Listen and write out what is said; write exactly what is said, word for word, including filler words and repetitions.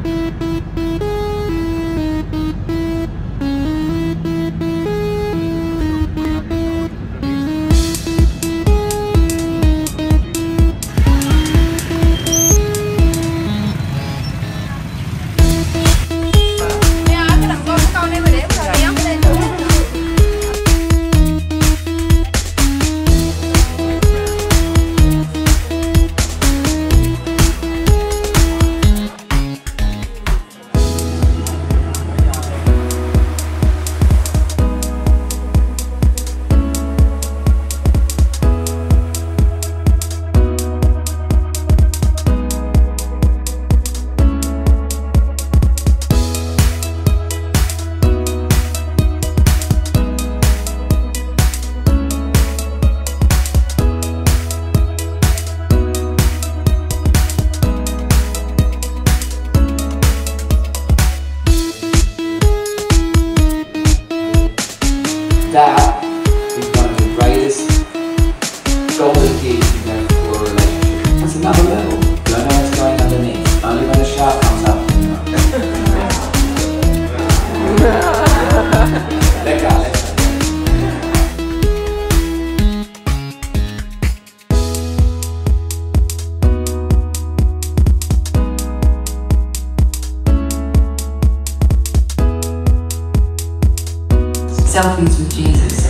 That is one of the greatest golden keys you can have for a relationship. That's another level. You don't know what's going underneath. Only when a shark comes up, you know. Let go, let go. Selfies with Jesus.